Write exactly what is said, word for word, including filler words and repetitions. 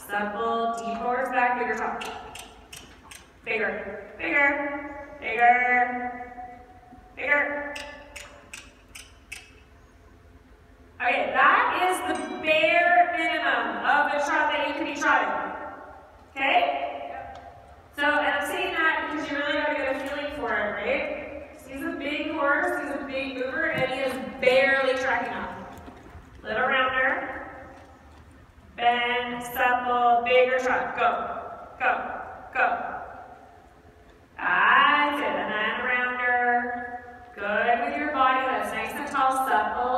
Supple, deep forwards back, bigger trot. Bigger, bigger, bigger, bigger. Okay, that is the bare minimum of a trot that you can be trotting. Okay? So, and I'm saying that because you really got to get a feeling for it, right? So he's a big horse, he's a big mover, and he is barely tracking off. Little rounder. Bend, supple, bigger trot. Go, go, go. That's it. And then rounder. Good with your body. That's nice and tall, supple.